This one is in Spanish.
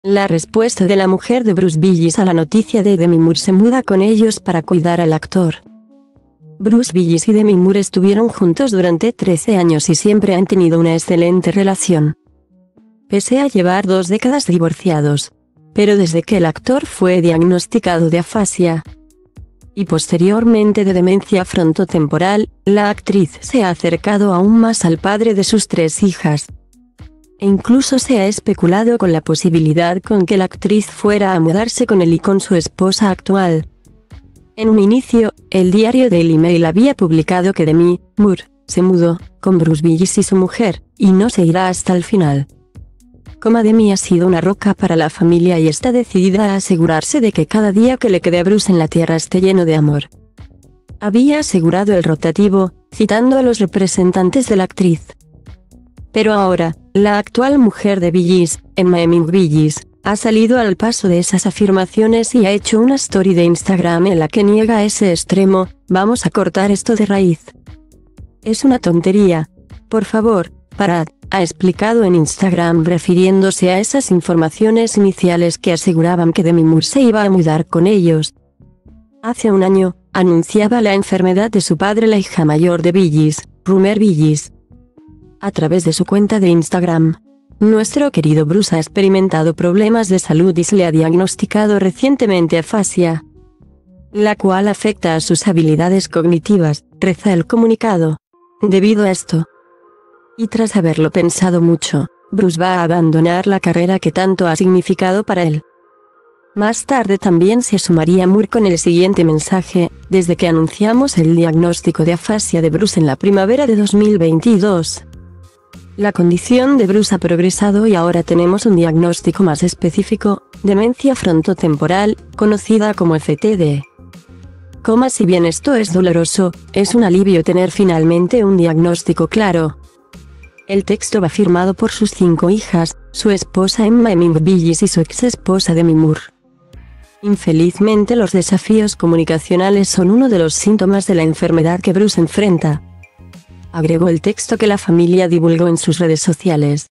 La respuesta de la mujer de Bruce Willis a la noticia de Demi Moore: se muda con ellos para cuidar al actor. Bruce Willis y Demi Moore estuvieron juntos durante 13 años y siempre han tenido una excelente relación, pese a llevar 2 décadas divorciados. Pero desde que el actor fue diagnosticado de afasia y posteriormente de demencia frontotemporal, la actriz se ha acercado aún más al padre de sus 3 hijas. E incluso se ha especulado con la posibilidad con que la actriz fuera a mudarse con él y con su esposa actual. En un inicio, el diario Daily Mail había publicado que Demi Moore se mudó con Bruce Willis y su mujer, y no se irá hasta el final. Demi ha sido una roca para la familia y está decidida a asegurarse de que cada día que le quede a Bruce en la tierra esté lleno de amor. Había asegurado el rotativo, citando a los representantes de la actriz. Pero ahora, la actual mujer de Willis, Emma Heming Willis, ha salido al paso de esas afirmaciones y ha hecho una story de Instagram en la que niega ese extremo: vamos a cortar esto de raíz. Es una tontería. Por favor, parad, ha explicado en Instagram, refiriéndose a esas informaciones iniciales que aseguraban que Demi Moore se iba a mudar con ellos. Hace un año, anunciaba la enfermedad de su padre la hija mayor de Willis, Rumer Willis. A través de su cuenta de Instagram: nuestro querido Bruce ha experimentado problemas de salud y se le ha diagnosticado recientemente afasia, la cual afecta a sus habilidades cognitivas, reza el comunicado. Debido a esto, y tras haberlo pensado mucho, Bruce va a abandonar la carrera que tanto ha significado para él. Más tarde también se sumaría Moore con el siguiente mensaje: desde que anunciamos el diagnóstico de afasia de Bruce en la primavera de 2022, la condición de Bruce ha progresado y ahora tenemos un diagnóstico más específico: demencia frontotemporal, conocida como FTD. Si bien esto es doloroso, es un alivio tener finalmente un diagnóstico claro. El texto va firmado por sus 5 hijas, su esposa Emma Heming Willis y su ex esposa Demi Moore. Infelizmente los desafíos comunicacionales son uno de los síntomas de la enfermedad que Bruce enfrenta, agregó el texto que la familia divulgó en sus redes sociales.